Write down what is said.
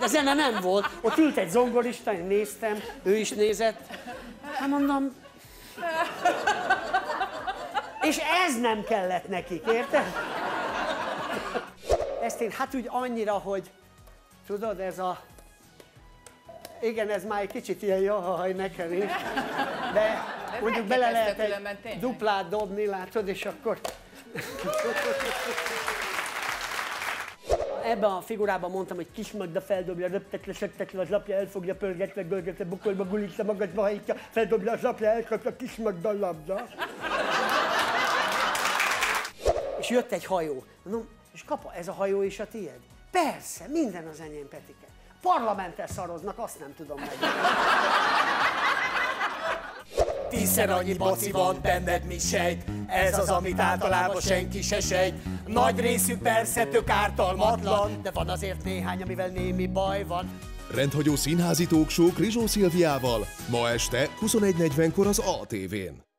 De zene nem volt. Ott ült egy zongorista, én néztem, ő is nézett. Hát mondom... És ez nem kellett nekik, érted? Ezt én hát úgy annyira, hogy... Tudod, ez a... Igen, ez már egy kicsit ilyen jahaj nekem is. De mondjuk bele lehet egy duplát dobni, látod, és akkor... Ebben a figurában mondtam, hogy Kis Magda feldobja, röptetve, söptetve, az lapja elfogja, pörgetve, görgetve, bukolva, gulítja, magadba hajtja, feldobja az lapja, elkapja, Kis Magda a labda. És jött egy hajó. Mondom, és kapa, ez a hajó is a tiéd? Persze, minden az enyém, Petike. Parlamenten szaroznak, azt nem tudom meg. 10-szer annyi baci van benned, mint sejt. Ez az, amit általában senki se sejt. Nagy részük persze tök ártalmatlan, de van azért néhány, amivel némi baj van. Rendhagyó színházi talkshow Krizsó Szilviával ma este 21:40-kor az ATV-n.